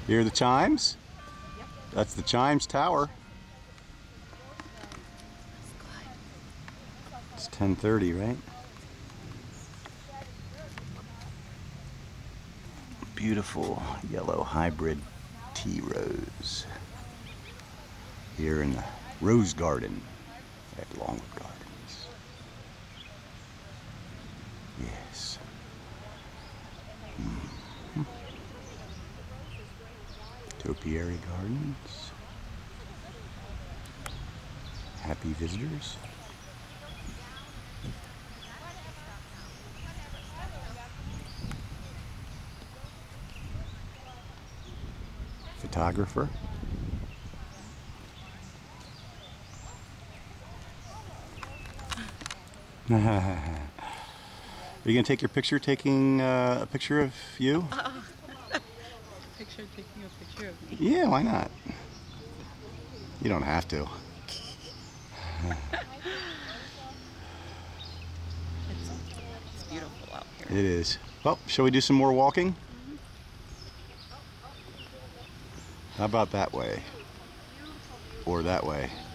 Hear the chimes? Yep. That's the chimes tower. It's 10:30, right? Beautiful yellow hybrid tea rose here in the Rose Garden at Longwood Gardens. Yes. Topiary Gardens. Happy visitors. Photographer. Are you gonna take your picture taking a picture of you? Picture taking a picture of me. Yeah, why not? You don't have to. It's beautiful out here. It is. Well, shall we do some more walking? How about that way? Or that way?